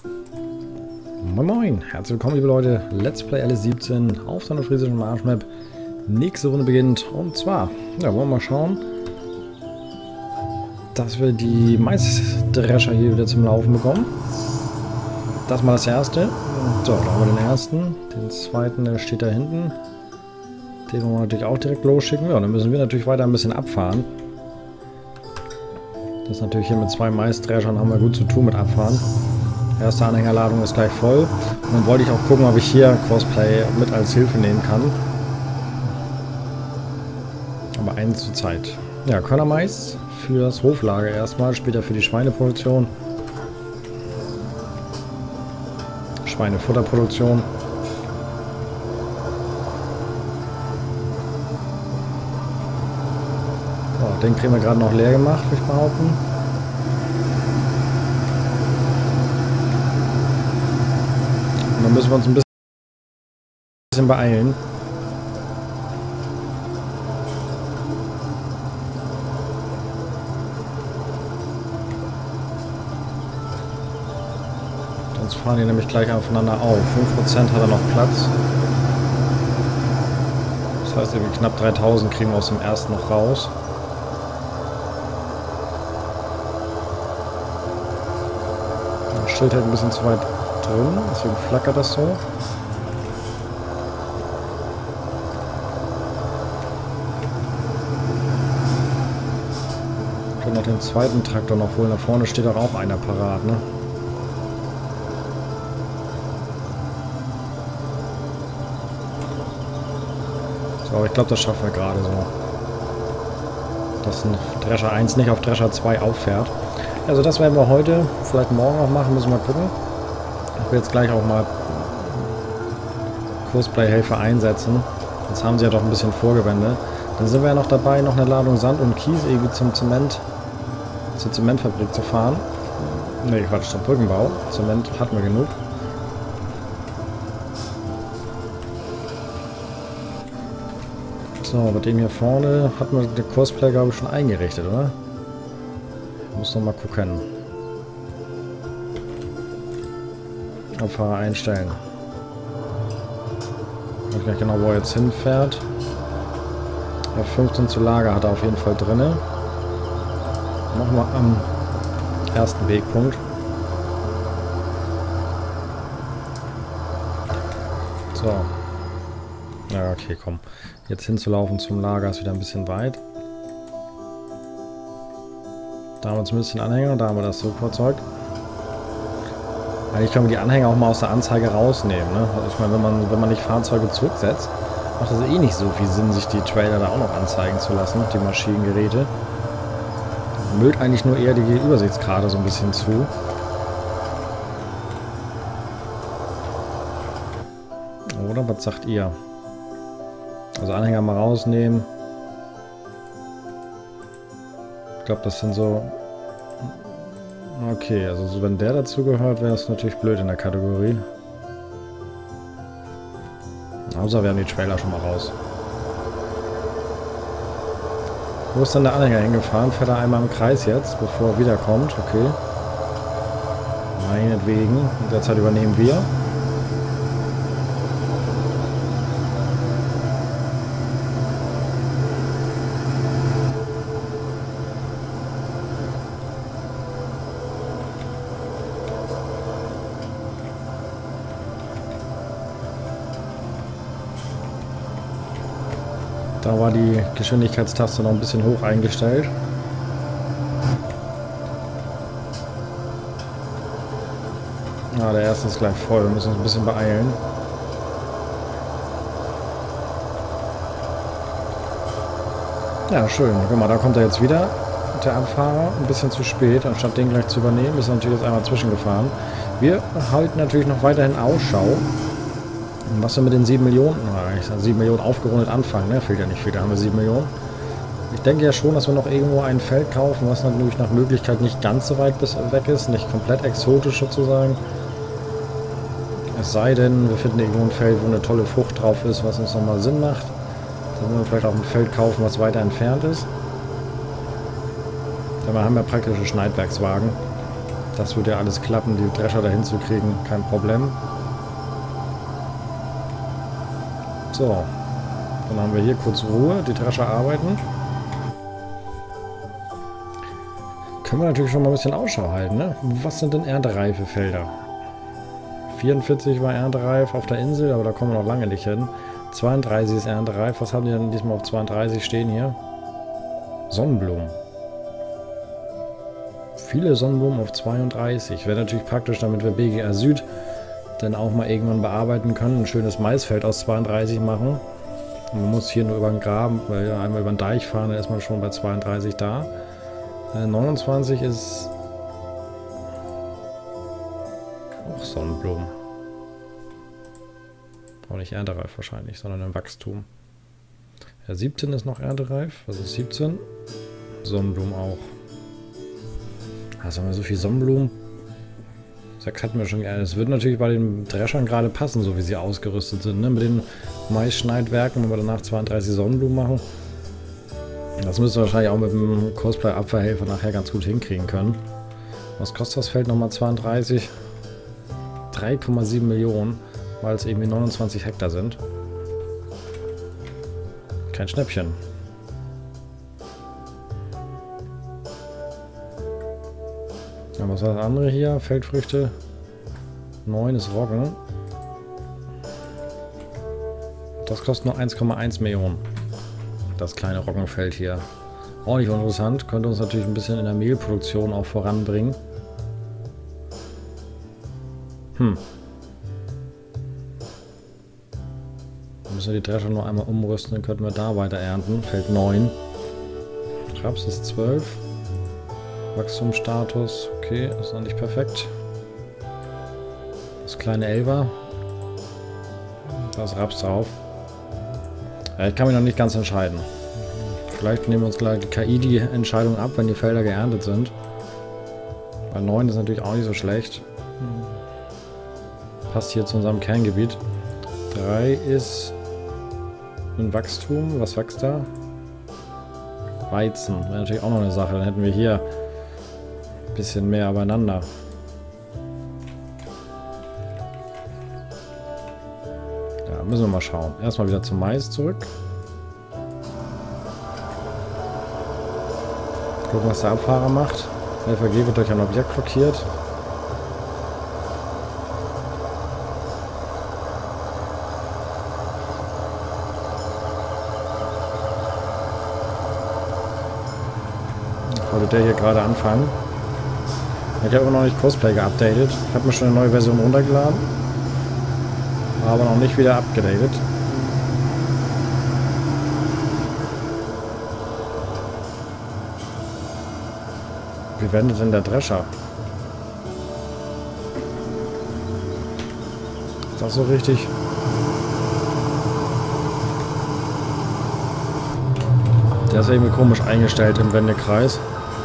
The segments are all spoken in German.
Moin Moin, herzlich willkommen liebe Leute, Let's Play LS17 auf seiner friesischen Marschmap. Nächste Runde beginnt und zwar, ja, wollen wir mal schauen, dass wir die Maisdrescher hier wieder zum Laufen bekommen. Das mal das erste. So, da haben wir den ersten, den zweiten, der steht da hinten. Den wollen wir natürlich auch direkt losschicken. Ja, dann müssen wir natürlich weiter ein bisschen abfahren. Das ist natürlich hier mit zwei Maisdreschern haben wir gut zu tun mit abfahren. Erste Anhängerladung ist gleich voll. Und dann wollte ich auch gucken, ob ich hier Crossplay mit als Hilfe nehmen kann. Aber einen zur Zeit. Ja, Körnermais für das Hoflager erstmal, später für die Schweineproduktion. Schweinefutterproduktion. So, den kriegen wir gerade noch leer gemacht, würde ich behaupten. Und dann müssen wir uns ein bisschen beeilen. Sonst fahren die nämlich gleich aufeinander auf. 5% hat er noch Platz. Das heißt, irgendwie knapp 3000 kriegen wir aus dem ersten noch raus. Das Schild halt ein bisschen zu weit drin, deswegen flackert das so. Wir können noch den zweiten Traktor noch holen. Da vorne steht auch einer parat, ne? So, aber ich glaube, das schaffen wir gerade so. Dass ein Drescher 1 nicht auf Drescher 2 auffährt. Also das werden wir heute, vielleicht morgen auch machen, müssen wir mal gucken. Ich will jetzt gleich auch mal Crossplay-Helfer einsetzen. Jetzt haben sie ja doch ein bisschen Vorgewende. Dann sind wir ja noch dabei, noch eine Ladung Sand und Kies irgendwie zur Zementfabrik zu fahren. Ne, Quatsch, zum Brückenbau. Zement hatten wir genug. So, bei dem hier vorne hat man den Crossplay, glaube ich, schon eingerichtet, oder? Muss noch mal gucken. Fahrer einstellen. Ich weiß nicht genau, wo er jetzt hinfährt. F15 zu Lager hat er auf jeden Fall drin. Machen wir am ersten Wegpunkt. So. Ja, okay, komm. Jetzt hinzulaufen zum Lager ist wieder ein bisschen weit. Da haben wir zumindest den Anhänger, da haben wir das Rückfahrzeug. Eigentlich können wir die Anhänger auch mal aus der Anzeige rausnehmen, ne? Also ich meine, wenn man nicht Fahrzeuge zurücksetzt, macht es eh nicht so viel Sinn, sich die Trailer da auch noch anzeigen zu lassen, die Maschinengeräte. Müllt eigentlich nur eher die Übersichtskarte so ein bisschen zu. Oder was sagt ihr? Also Anhänger mal rausnehmen. Ich glaube, das sind so... Okay, also wenn der dazu gehört, wäre es natürlich blöd in der Kategorie. Außer wir haben die Trailer schon mal raus. Wo ist dann der Anhänger hingefahren? Fährt er einmal im Kreis jetzt, bevor er wiederkommt? Okay. Meinetwegen. In der Zeit übernehmen wir. Da war die Geschwindigkeitstaste noch ein bisschen hoch eingestellt. Ah, der erste ist gleich voll. Wir müssen uns ein bisschen beeilen. Ja, schön. Guck mal, da kommt er jetzt wieder. Der Abfahrer ein bisschen zu spät. Anstatt den gleich zu übernehmen, ist er natürlich jetzt einmal zwischengefahren. Wir halten natürlich noch weiterhin Ausschau. Was wir mit den 7 Millionen, ich sage 7 Millionen aufgerundet anfangen, ne? Fehlt ja nicht viel, da haben wir 7 Millionen. Ich denke ja schon, dass wir noch irgendwo ein Feld kaufen, was natürlich nach Möglichkeit nicht ganz so weit weg ist, nicht komplett exotisch sozusagen. Es sei denn, wir finden irgendwo ein Feld, wo eine tolle Frucht drauf ist, was uns nochmal Sinn macht. Dann würden wir vielleicht auch ein Feld kaufen, was weiter entfernt ist. Denn wir haben ja praktische Schneidwerkswagen. Das würde ja alles klappen, die Drescher dahin zu kriegen, kein Problem. So, dann haben wir hier kurz Ruhe, die Drescher arbeiten. Können wir natürlich schon mal ein bisschen Ausschau halten, ne? Was sind denn erntereife Felder? 44 war erntereif auf der Insel, aber da kommen wir noch lange nicht hin. 32 ist erntereif. Was haben die denn diesmal auf 32 stehen hier? Sonnenblumen. Viele Sonnenblumen auf 32. Wäre natürlich praktisch, damit wir BGA Süd dann auch mal irgendwann bearbeiten können. Ein schönes Maisfeld aus 32 machen. Und man muss hier nur über den Graben, weil ja einmal über den Deich fahren, dann ist man schon bei 32 da. 29 ist auch Sonnenblumen. Auch nicht erntereif wahrscheinlich, sondern im Wachstum. Ja, 17 ist noch erntereif. Was ist 17? Sonnenblumen auch. Also haben wir so viel Sonnenblumen. 6 hatten wir schon gerne. Es wird natürlich bei den Dreschern gerade passen, so wie sie ausgerüstet sind. Ne? Mit den Maisschneidwerken, wenn wir danach 32 Sonnenblumen machen. Das müssen wir wahrscheinlich auch mit dem Cosplay-Abwehrhelfer nachher ganz gut hinkriegen können. Was kostet das Feld nochmal 32? 3,7 Millionen, weil es irgendwie 29 Hektar sind. Kein Schnäppchen. Ja, was war das andere hier? Feldfrüchte. 9 ist Roggen. Das kostet nur 1,1 Millionen. Das kleine Roggenfeld hier. Auch nicht interessant. Könnte uns natürlich ein bisschen in der Mehlproduktion auch voranbringen. Dann müssen wir die Drescher nur einmal umrüsten, dann könnten wir da weiter ernten. Feld 9. Raps ist 12. Wachstumsstatus, okay, ist noch nicht perfekt. Das kleine 11er. Da ist Raps drauf. Ja, ich kann mich noch nicht ganz entscheiden. Vielleicht nehmen wir uns gleich die KI die Entscheidung ab, wenn die Felder geerntet sind. Weil 9 ist natürlich auch nicht so schlecht. Passt hier zu unserem Kerngebiet. 3 ist ein Wachstum. Was wächst da? Weizen. Wäre natürlich auch noch eine Sache. Dann hätten wir hier ein bisschen mehr beieinander. Ja, müssen wir mal schauen. Erstmal wieder zum Mais zurück. Gucken, was der Abfahrer macht. LVG wird durch ein Objekt blockiert. Wollte der hier gerade anfangen. Ich habe immer noch nicht Cosplay geupdatet. Ich habe mir schon eine neue Version runtergeladen. Aber noch nicht wieder abgedatet. Wie wendet denn der Drescher? Ist das so richtig? Der ist irgendwie komisch eingestellt im Wendekreis.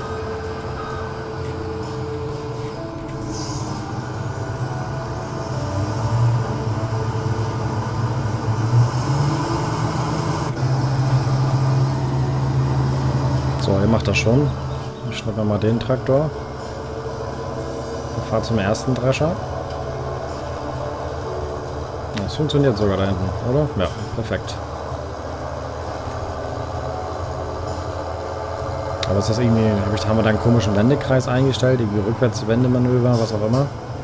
So, ihr macht das schon. Ich schnappe mal den Traktor. Ich fahre zum ersten Drescher. Das funktioniert sogar da hinten, oder? Ja, perfekt. Aber ist das irgendwie, haben wir da einen komischen Wendekreis eingestellt, irgendwie Rückwärtswendemanöver, was auch immer.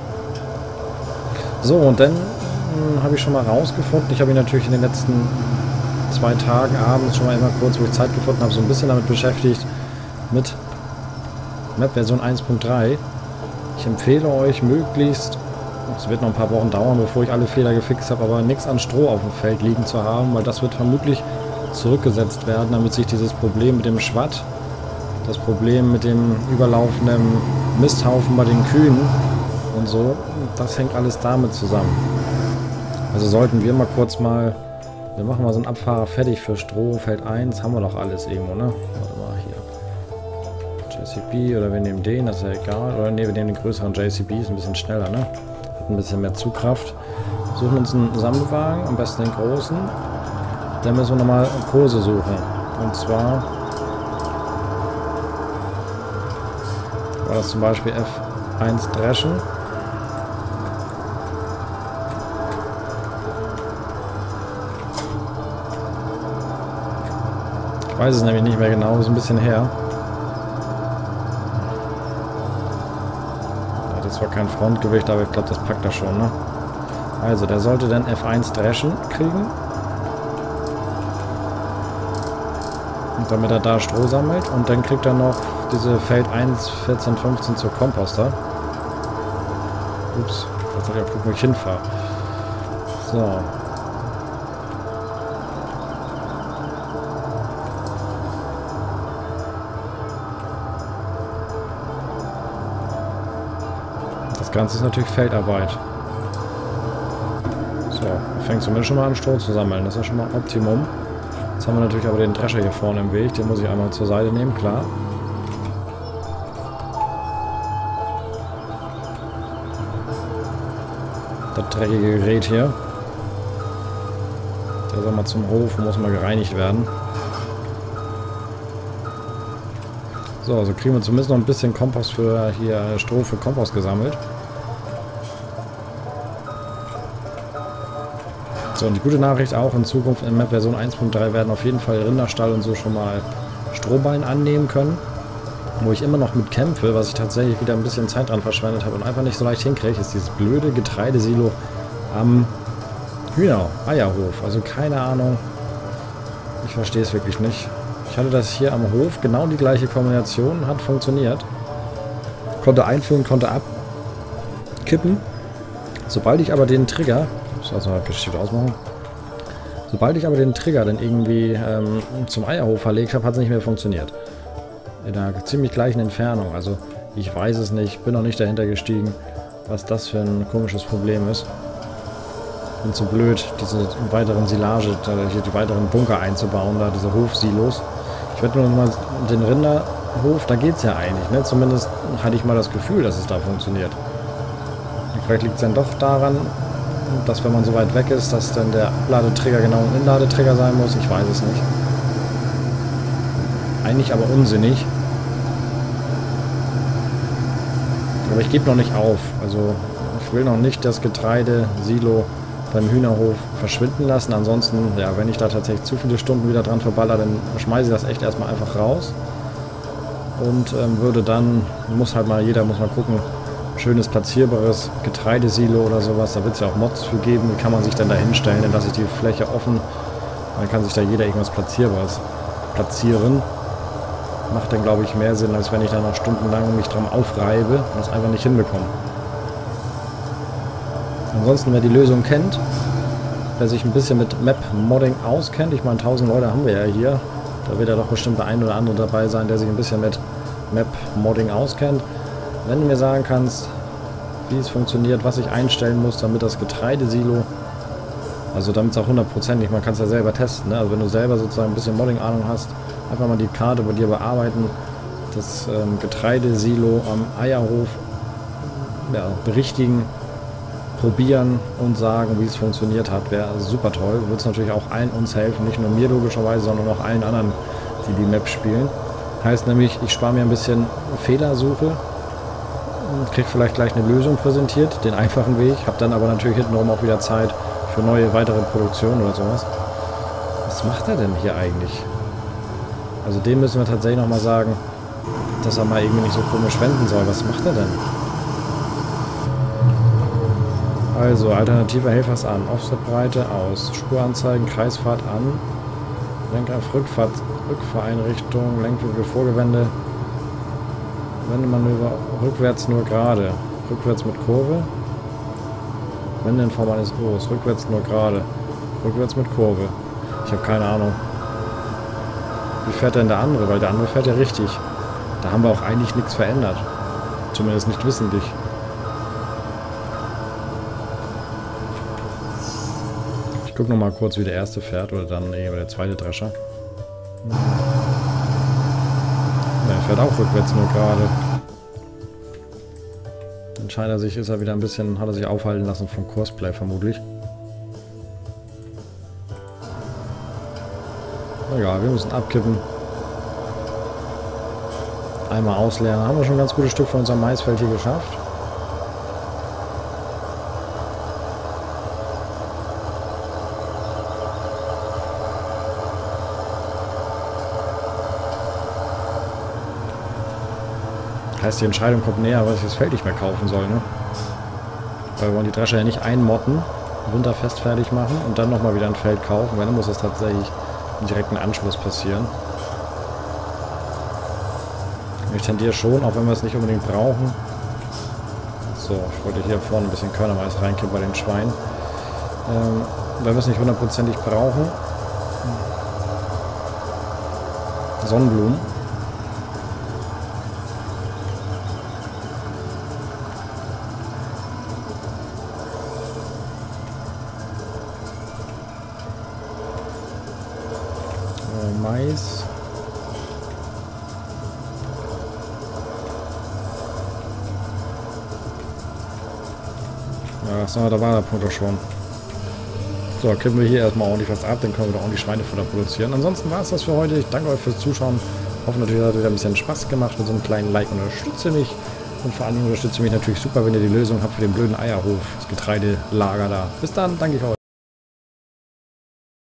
So, und dann habe ich schon mal rausgefunden, ich habe mich natürlich in den letzten 2 Tagen abends schon mal immer kurz, wo ich Zeit gefunden habe, so ein bisschen damit beschäftigt, mit Map-Version 1.3. Ich empfehle euch möglichst, es wird noch ein paar Wochen dauern, bevor ich alle Fehler gefixt habe, aber nichts an Stroh auf dem Feld liegen zu haben, weil das wird vermutlich zurückgesetzt werden, damit sich dieses Problem mit dem Schwatt, das Problem mit dem überlaufenden Misthaufen bei den Kühen und so, das hängt alles damit zusammen. Also sollten wir mal kurz wir machen mal so einen Abfahrer fertig für Stroh, Feld 1, haben wir doch alles irgendwo, ne? Warte mal, hier. JCB oder wir nehmen den, das ist ja egal. Oder ne, wir nehmen den größeren JCB, ist ein bisschen schneller, ne? Hat ein bisschen mehr Zugkraft. Suchen uns einen Sammelwagen, am besten den großen. Dann müssen wir nochmal Kurse suchen. Und zwar war das zum Beispiel F1 dreschen. Ich weiß es nämlich nicht mehr genau, ist ein bisschen her. Hat jetzt zwar kein Frontgewicht, aber ich glaube, das packt er schon, ne? Also, der sollte dann F1 dreschen kriegen. Und damit er da Stroh sammelt. Und dann kriegt er noch diese Feld 1, 14, 15 zur Komposter. Ups, jetzt soll ich auch gucken, wo ich hinfahre. So. Das Ganze ist natürlich Feldarbeit. So, fängt zumindest schon mal an, Stroh zu sammeln. Das ist ja schon mal Optimum. Jetzt haben wir natürlich aber den Drescher hier vorne im Weg. Den muss ich einmal zur Seite nehmen, klar. Das dreckige Gerät hier. Der soll mal zum Hof, muss mal gereinigt werden. So, also kriegen wir zumindest noch ein bisschen Kompost für hier, Stroh für Kompost gesammelt. So, und die gute Nachricht auch, in Zukunft in Map Version 1.3 werden auf jeden Fall Rinderstall und so schon mal Strohballen annehmen können. Wo ich immer noch mit kämpfe, was ich tatsächlich wieder ein bisschen Zeit dran verschwendet habe und einfach nicht so leicht hinkriege, ist dieses blöde Getreidesilo am Eierhof. Also keine Ahnung, ich verstehe es wirklich nicht. Ich hatte das hier am Hof, genau die gleiche Kombination, hat funktioniert. Konnte einfüllen, konnte abkippen. Sobald ich aber den Trigger, also mal geschickt ausmachen. Sobald ich aber den Trigger dann irgendwie zum Eierhof verlegt habe, hat es nicht mehr funktioniert. In einer ziemlich gleichen Entfernung. Also ich weiß es nicht, bin noch nicht dahinter gestiegen, was das für ein komisches Problem ist. Bin zu blöd, diese weiteren Silage, hier die weiteren Bunker einzubauen, da diese Hofsilos. Ich werde nur mal den Rinderhof, da geht es ja eigentlich, ne? Zumindest hatte ich mal das Gefühl, dass es da funktioniert. Und vielleicht liegt es dann doch daran, dass wenn man so weit weg ist, dass dann der Abladetrigger genau ein Inladetrigger sein muss. Ich weiß es nicht. Eigentlich aber unsinnig. Aber ich gebe noch nicht auf. Also ich will noch nicht das Getreidesilo beim Hühnerhof verschwinden lassen. Ansonsten, ja, wenn ich da tatsächlich zu viele Stunden wieder dran verballer, dann schmeiße ich das echt erstmal einfach raus. Und würde dann, jeder muss mal gucken, schönes platzierbares Getreidesilo oder sowas. Da wird es ja auch Mods für geben. Wie kann man sich dann da hinstellen? Dann lasse ich die Fläche offen. Dann kann sich da jeder irgendwas Platzierbares platzieren. Macht dann, glaube ich, mehr Sinn, als wenn ich da noch stundenlang mich dran aufreibe und das einfach nicht hinbekomme. Ansonsten, wer die Lösung kennt, wer sich ein bisschen mit Map-Modding auskennt, ich meine, 1000 Leute haben wir ja hier, da wird ja doch bestimmt der ein oder andere dabei sein, der sich ein bisschen mit Map-Modding auskennt. Wenn du mir sagen kannst, wie es funktioniert, was ich einstellen muss, damit das Getreidesilo, also damit es auch 100%ig, man kann es ja selber testen, ne? Also wenn du selber sozusagen ein bisschen Modding-Ahnung hast, einfach mal die Karte bei dir bearbeiten, das Getreidesilo am Eierhof berichtigen, probieren und sagen, wie es funktioniert hat, wäre super toll. Wird es natürlich auch allen uns helfen, nicht nur mir logischerweise, sondern auch allen anderen, die die Map spielen. Heißt nämlich, ich spare mir ein bisschen Fehlersuche, kriege vielleicht gleich eine Lösung präsentiert, den einfachen Weg, habe dann aber natürlich hintenrum auch wieder Zeit für neue weitere Produktionen oder sowas. Was macht er denn hier eigentlich? Also dem müssen wir tatsächlich nochmal sagen, dass er mal irgendwie nicht so komisch wenden soll. Was macht er denn? Also, alternative Helfers an. Offsetbreite aus. Spuranzeigen, Kreisfahrt an. Lenker auf Rückfahrt, Rückfahreinrichtung, Lenkwinkel, Vorgewende. Wendemanöver rückwärts nur gerade. Rückwärts mit Kurve. Wendeinform eines O's. Rückwärts nur gerade. Rückwärts mit Kurve. Ich habe keine Ahnung. Wie fährt denn der andere? Weil der andere fährt ja richtig. Da haben wir auch eigentlich nichts verändert. Zumindest nicht wissentlich. Ich gucke nochmal kurz, wie der erste fährt. Oder dann der zweite Drescher. Der fährt auch rückwärts nur gerade. Dann scheint er sich, hat er sich aufhalten lassen vom Kursplay vermutlich. Egal, wir müssen abkippen. Einmal ausleeren. Haben wir schon ein ganz gutes Stück von unserem Maisfeld hier geschafft. heißt, die Entscheidung kommt näher, weil ich das Feld nicht mehr kaufen soll, ne? Weil wir wollen die Drescher ja nicht einmotten, winterfest fertig machen und dann nochmal wieder ein Feld kaufen, weil dann muss das tatsächlich im direkten Anschluss passieren. Ich tendiere schon, auch wenn wir es nicht unbedingt brauchen. So, ich wollte hier vorne ein bisschen Körnermais reinkippen bei den Schweinen. Wenn wir es nicht hundertprozentig brauchen. Sonnenblumen. Mais. Ja, so, da war der Punkt auch schon. So, kippen wir hier erstmal ordentlich was ab, dann können wir da ordentlich Schweinefutter produzieren. Ansonsten war es das für heute. Ich danke euch fürs Zuschauen. Hoffe natürlich, hat wieder ein bisschen Spaß gemacht. Mit so einem kleinen Like unterstütze mich. Und vor allem unterstütze mich natürlich super, wenn ihr die Lösung habt für den blöden Eierhof, das Getreidelager da. Bis dann, danke ich euch.